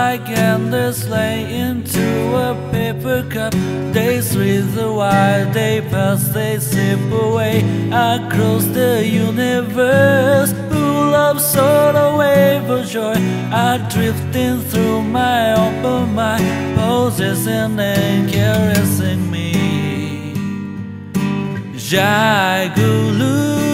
like candles lay into a paper cup. They slither while they pass, they slip away across the universe. Full of sorrow, wave of joy are drifting through my open mind, possessing and caressing me. Jai Guru.